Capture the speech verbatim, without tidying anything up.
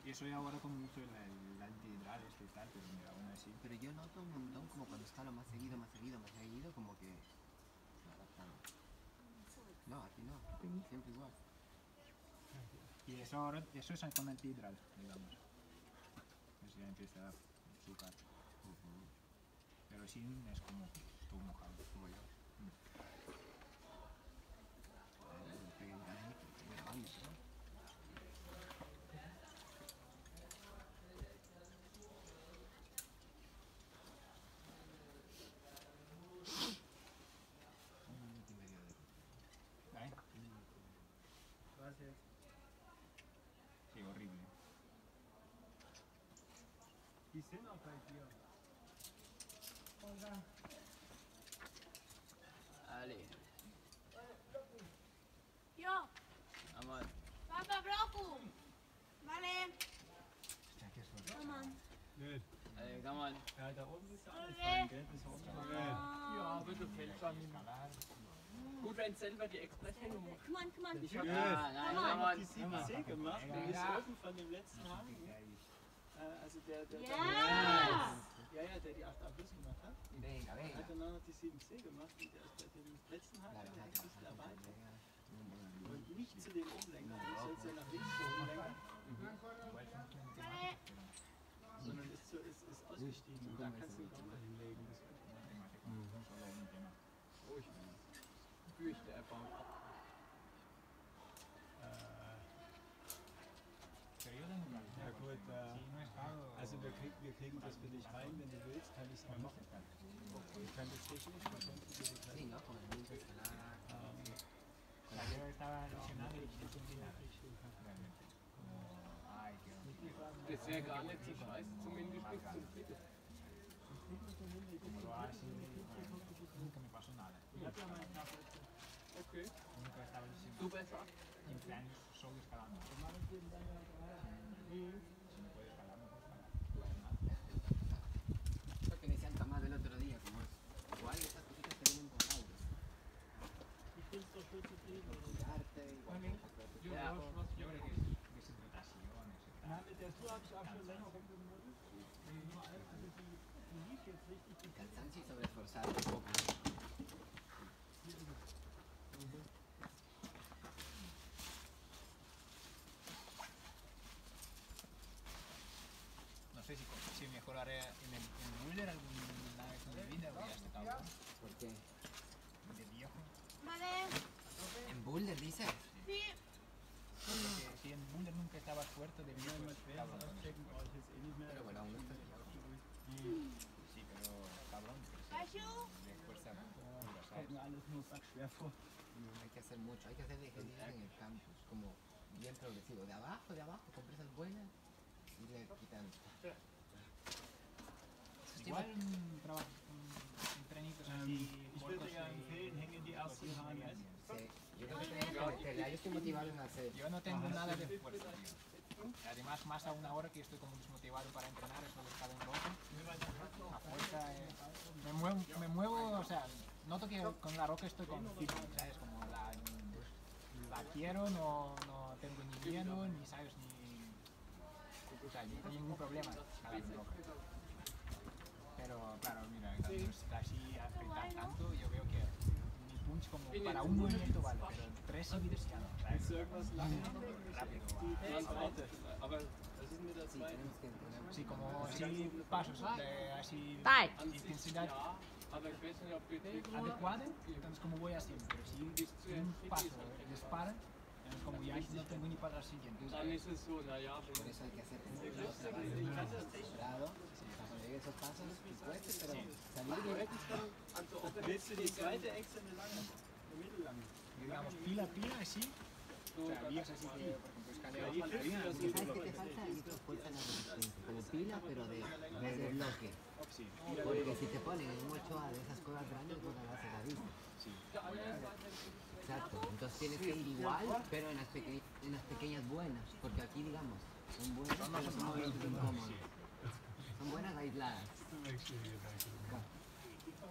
que soy ahora como uso el, el antihidral este y tal, pero mira, aún así. Pero yo noto un montón como cuando está lo más seguido, más seguido, más seguido, como que se adaptan. No, aquí no, siempre igual. Y eso ahora, eso es con antihidral, digamos. Pues ya empieza a azúcar. Uh-huh. Pero sin es como todo mojado, como yo. Mm. ¿Vale? Gracias. Sí, horrible. Die sind auch bei dir. Hola. Ale. Yo. Vamos. Papa, Bloku. Vale. Come on. Nö. Ale, come on. Ja, da oben ist ja alles fein, gell? Das ist auch schon Ja, aber du fällst schon nicht mehr. Gut, wenn selber die Expresshängung macht. Come on, come on. Ich hab Ah, nein, come on. die sieben C gemacht, der ist oben von dem letzten Haken. Äh, also der, der, Yes. der, ja, ja, der die acht A plus gemacht hat, Venga, hat venga. dann auch noch die sieben C gemacht und der ist bei dem letzten Haken der hängt ein bisschen erweitert. Und nicht zu dem Umlenker, ich soll es ja nach links so umlenken, Vale. sondern ist, so, ist, ist ausgestiegen und da kannst du den Gauner hinlegen. Das Oh, ich fürchte, er baut ab. Ja gut, äh, also wir, krieg, wir kriegen das für dich rein, wenn du willst, kann ich es mal machen. Ich kann das technisch, man kommt zu dir Sí, ¿no? Con el viento instalada. Yo estaba lesionado y no sentí nada. Realmente. Como, ay, qué horrible. Das wäre gar nicht so scheiße, zumindest bis zum Viertel. Como lo así, nunca me pasó nada. Okay. Nunca estaba lesionado. Du besser? quince años solo escalando. Si no puedes escalar, no puedes escalar. Lo que decían Tomás del otro día, como es igual esas cositas que vienen con audio. Cuidarte, igual. Yo, Ja. yo creo que es deshidratación, Na, mit der Tour habe ich auch schon länger rumgemuddelt. Nur also die, die lief jetzt richtig. Die Cansancio y sobreesforzado un poco. No sé si, si mejoraré en el en boulder alguna vez en mi vida o ya está acabado. ¿Por qué? De viejo. Vale. ¿En boulder dices? Sí. Porque si en boulder nunca estabas fuerte, de viejo es cabrón. Checken brauche ich jetzt eh nicht mehr. Pero bueno, aún no está. Sí, pero cabrón. Ayu. De fuerza pura, Kommt ¿sabes? mir alles nur schwer vor. Hay que hacer mucho, hay que hacer ejercicio en el campus, como bien progresivo. De abajo, de abajo, con presas buenas y le quitan. Igual un trabajo, un, un trenitos así. Ich würde dir ja empfehlen, hängen die ersten Haaren an. Sí, yo creo que tenemos que meterle. Yo estoy motivado en hacer. Yo no tengo nada de fuerza, tío. Además, más aún ahora que estoy como desmotivado para entrenar, eso de estar en roca. La fuerza, eh, me, muevo, me muevo, o sea, noto que con la roca estoy con fitness, ¿sabes? Como la, la quiero, no, no tengo ni miedo, ni, ¿sabes? Ni, o sea, ni ningún problema escalar en roca. Pero claro, mira, cuando está así a apretar tanto, yo veo que mi punch como para un movimiento vale, pero tres seguidos ya no, ¿sabes? Willst du irgendwas lange? Rápido. Die zweite. Aber das ist mir der Sí, zweite. tenemos que entrenar. Sí, como así pasos de así Bye. intensidad Ja, aber ich weiß nicht, ob wir die adecuada, entonces como voy así, pero si un paso dispara, entonces como ya no tengo ni para el siguiente. dann ist es so, naja, Por eso hay que hacer cuidado, cuando lleguen esos pasos, y cueste, pero salir bien. Willst du die zweite extra eine lange? Eine mittellange? Digamos, pila a pila así, o sea, vías así que, por ejemplo, escalera. Porque sabes que te falta y te fuerza en la resistencia, como pila, pero de, de bloque. Sí, Porque si te ponen en un ocho A de esas cosas grandes, no te vas a la vista. sí. Exacto, entonces tienes que ir igual, pero en las, peque en las pequeñas buenas, porque aquí, digamos, son buenas, pero son movimientos incómodos. Son buenas aisladas. Das ist eine Wechsel hier.